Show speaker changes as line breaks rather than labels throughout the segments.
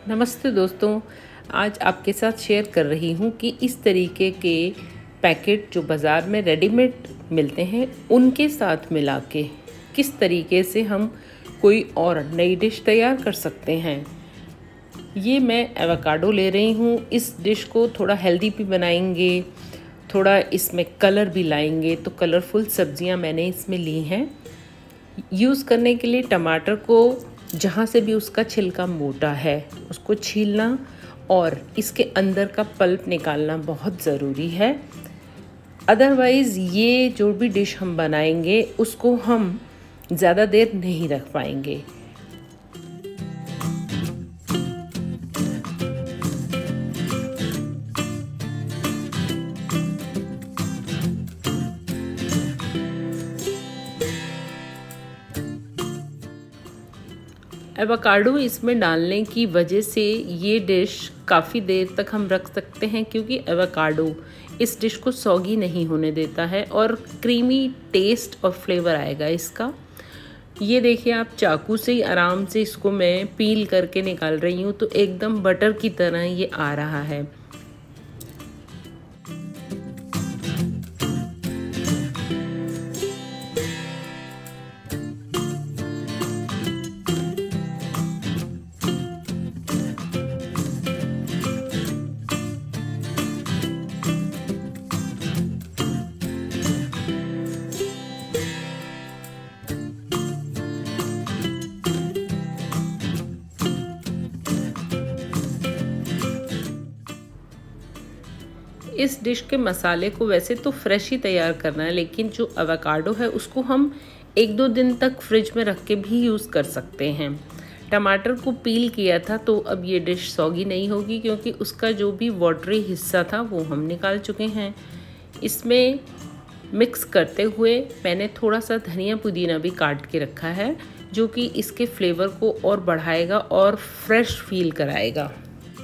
नमस्ते दोस्तों। आज आपके साथ शेयर कर रही हूँ कि इस तरीके के पैकेट जो बाज़ार में रेडीमेड मिलते हैं उनके साथ मिला के किस तरीके से हम कोई और नई डिश तैयार कर सकते हैं। ये मैं एवोकाडो ले रही हूँ। इस डिश को थोड़ा हेल्दी भी बनाएंगे, थोड़ा इसमें कलर भी लाएंगे, तो कलरफुल सब्जियाँ मैंने इसमें ली हैं। यूज़ करने के लिए टमाटर को जहाँ से भी उसका छिलका मोटा है उसको छीलना और इसके अंदर का पल्प निकालना बहुत ज़रूरी है। अदरवाइज़ ये जो भी डिश हम बनाएंगे उसको हम ज़्यादा देर नहीं रख पाएंगे। एवोकाडो इसमें डालने की वजह से ये डिश काफ़ी देर तक हम रख सकते हैं, क्योंकि एवोकाडो इस डिश को सॉगी नहीं होने देता है और क्रीमी टेस्ट और फ्लेवर आएगा इसका। ये देखिए, आप चाकू से ही आराम से इसको मैं पील करके निकाल रही हूँ, तो एकदम बटर की तरह ये आ रहा है। इस डिश के मसाले को वैसे तो फ्रेश ही तैयार करना है, लेकिन जो एवोकाडो है उसको हम 1-2 दिन तक फ्रिज में रख के भी यूज़ कर सकते हैं। टमाटर को पील किया था तो अब ये डिश सॉगी नहीं होगी, क्योंकि उसका जो भी वाटरी हिस्सा था वो हम निकाल चुके हैं। इसमें मिक्स करते हुए मैंने थोड़ा सा धनिया पुदीना भी काट के रखा है, जो कि इसके फ्लेवर को और बढ़ाएगा और फ्रेश फील कराएगा।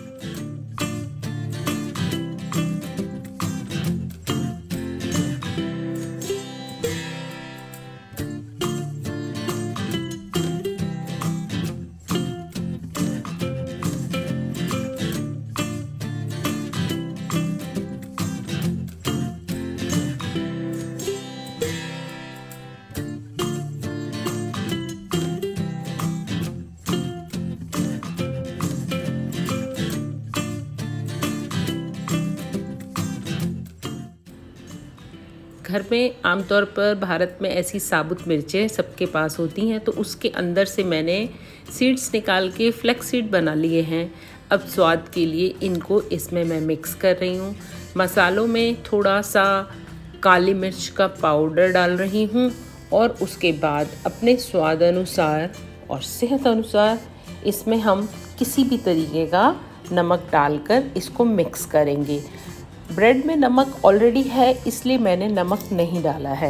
घर में आमतौर पर भारत में ऐसी साबुत मिर्चें सबके पास होती हैं, तो उसके अंदर से मैंने सीड्स निकाल के फ्लेक्स सीड बना लिए हैं। अब स्वाद के लिए इनको इसमें मैं मिक्स कर रही हूँ। मसालों में थोड़ा सा काली मिर्च का पाउडर डाल रही हूँ और उसके बाद अपने स्वाद अनुसार और सेहत अनुसार इसमें हम किसी भी तरीके का नमक डालकर इसको मिक्स करेंगे। ब्रेड में नमक ऑलरेडी है, इसलिए मैंने नमक नहीं डाला है।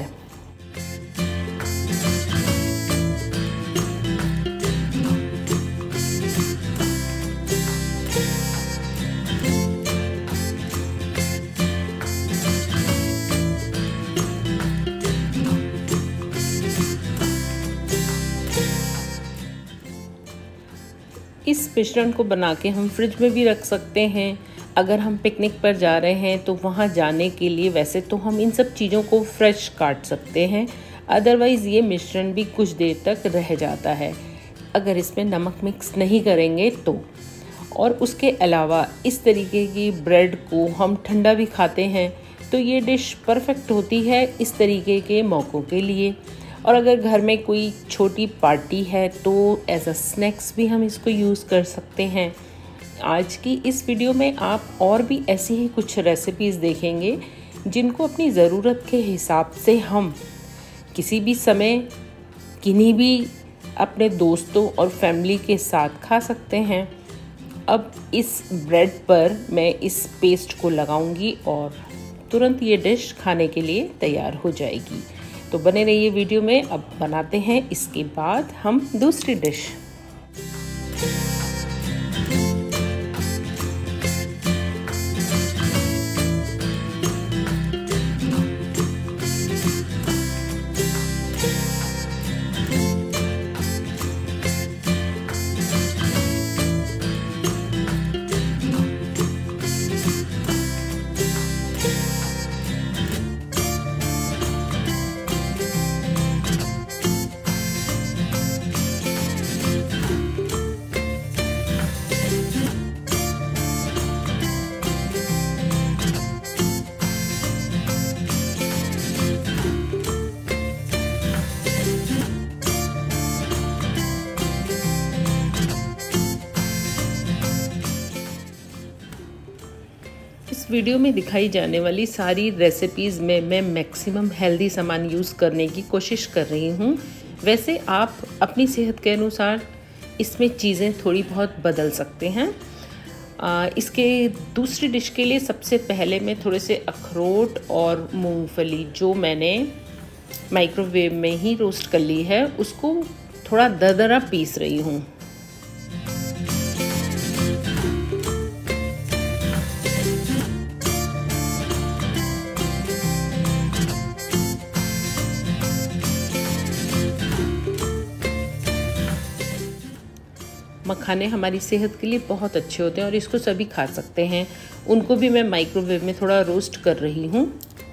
इस मिश्रण को बना के हम फ्रिज में भी रख सकते हैं। अगर हम पिकनिक पर जा रहे हैं तो वहाँ जाने के लिए वैसे तो हम इन सब चीज़ों को फ्रेश काट सकते हैं, अदरवाइज़ ये मिश्रण भी कुछ देर तक रह जाता है अगर इसमें नमक मिक्स नहीं करेंगे तो। और उसके अलावा इस तरीके की ब्रेड को हम ठंडा भी खाते हैं, तो ये डिश परफेक्ट होती है इस तरीके के मौक़ों के लिए। और अगर घर में कोई छोटी पार्टी है तो एज अ स्नैक्स भी हम इसको यूज़ कर सकते हैं। आज की इस वीडियो में आप और भी ऐसी ही कुछ रेसिपीज़ देखेंगे जिनको अपनी ज़रूरत के हिसाब से हम किसी भी समय किन्हीं भी अपने दोस्तों और फैमिली के साथ खा सकते हैं। अब इस ब्रेड पर मैं इस पेस्ट को लगाऊंगी और तुरंत ये डिश खाने के लिए तैयार हो जाएगी। तो बने रहिए वीडियो में। अब बनाते हैं इसके बाद हम दूसरी डिश। वीडियो में दिखाई जाने वाली सारी रेसिपीज़ में मैं मैक्सिमम हेल्दी सामान यूज़ करने की कोशिश कर रही हूँ। वैसे आप अपनी सेहत के अनुसार इसमें चीज़ें थोड़ी बहुत बदल सकते हैं। इसके दूसरी डिश के लिए सबसे पहले मैं थोड़े से अखरोट और मूंगफली जो मैंने माइक्रोवेव में ही रोस्ट कर ली है उसको थोड़ा दरदरा पीस रही हूँ। मखाने हमारी सेहत के लिए बहुत अच्छे होते हैं और इसको सभी खा सकते हैं। उनको भी मैं माइक्रोवेव में थोड़ा रोस्ट कर रही हूँ।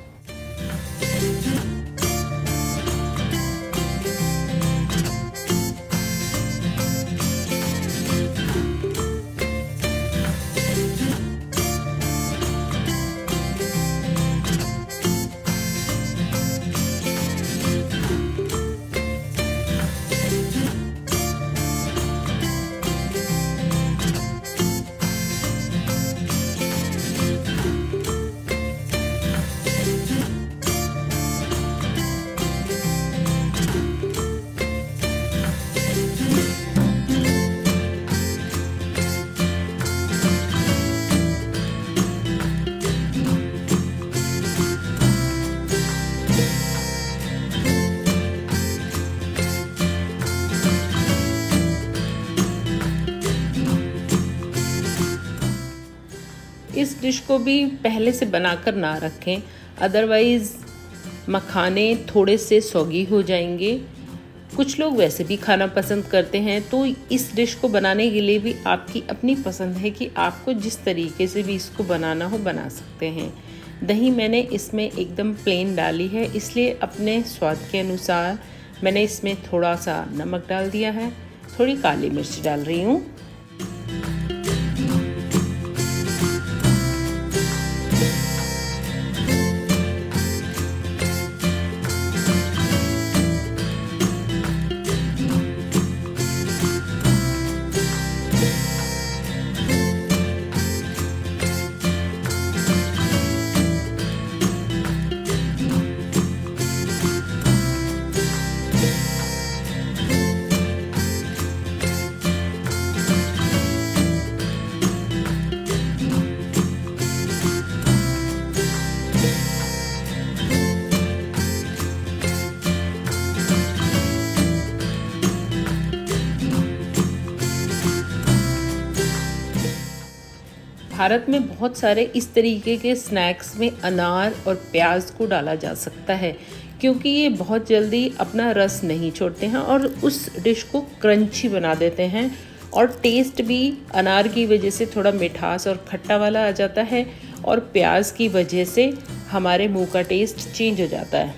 इस डिश को भी पहले से बनाकर ना रखें, अदरवाइज़ मखाने थोड़े से सौगी हो जाएंगे। कुछ लोग वैसे भी खाना पसंद करते हैं, तो इस डिश को बनाने के लिए भी आपकी अपनी पसंद है कि आपको जिस तरीके से भी इसको बनाना हो बना सकते हैं। दही मैंने इसमें एकदम प्लेन डाली है, इसलिए अपने स्वाद के अनुसार मैंने इसमें थोड़ा सा नमक डाल दिया है, थोड़ी काली मिर्च डाल रही हूँ। भारत में बहुत सारे इस तरीके के स्नैक्स में अनार और प्याज को डाला जा सकता है, क्योंकि ये बहुत जल्दी अपना रस नहीं छोड़ते हैं और उस डिश को क्रंची बना देते हैं और टेस्ट भी अनार की वजह से थोड़ा मिठास और खट्टा वाला आ जाता है और प्याज की वजह से हमारे मुंह का टेस्ट चेंज हो जाता है।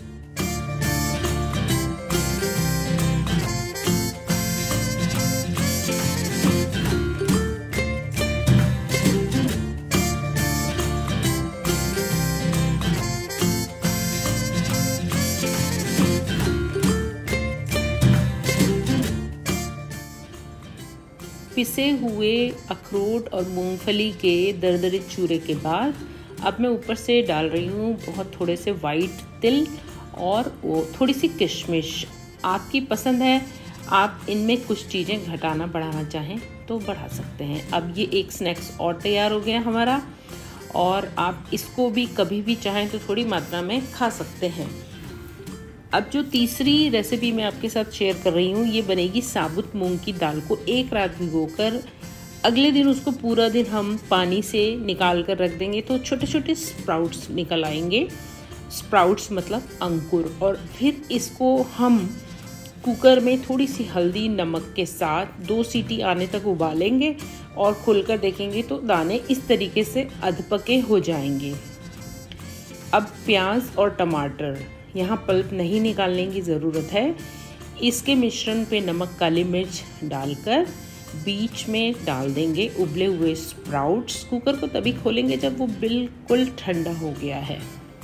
पिसे हुए अखरोट और मूंगफली के दरदरे चूरे के बाद अब मैं ऊपर से डाल रही हूँ बहुत थोड़े से वाइट तिल और वो थोड़ी सी किशमिश। आपकी पसंद है, आप इनमें कुछ चीज़ें घटाना बढ़ाना चाहें तो बढ़ा सकते हैं। अब ये एक स्नैक्स और तैयार हो गया हमारा और आप इसको भी कभी भी चाहें तो थोड़ी मात्रा में खा सकते हैं। अब जो तीसरी रेसिपी मैं आपके साथ शेयर कर रही हूँ, ये बनेगी साबुत मूंग की दाल को एक रात भिगोकर अगले दिन उसको पूरा दिन हम पानी से निकाल कर रख देंगे तो छोटे छोटे स्प्राउट्स निकल आएंगे। स्प्राउट्स मतलब अंकुर। और फिर इसको हम कुकर में थोड़ी सी हल्दी नमक के साथ 2 सीटी आने तक उबालेंगे और खोलकर देखेंगे तो दाने इस तरीके से अधपके हो जाएंगे। अब प्याज और टमाटर, यहाँ पल्प नहीं निकालने की ज़रूरत है। इसके मिश्रण पे नमक काली मिर्च डालकर बीच में डाल देंगे उबले हुए स्प्राउट्स। कुकर को तभी खोलेंगे जब वो बिल्कुल ठंडा हो गया है।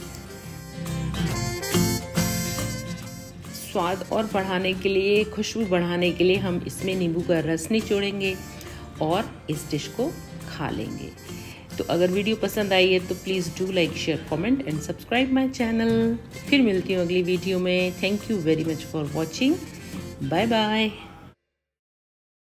स्वाद और बढ़ाने के लिए, खुशबू बढ़ाने के लिए हम इसमें नींबू का रस निचोड़ेंगे और इस डिश को खा लेंगे। तो अगर वीडियो पसंद आई है तो please do like, share, comment and subscribe my channel. फिर मिलती हूँ अगली वीडियो में। Thank you very much for watching. Bye bye.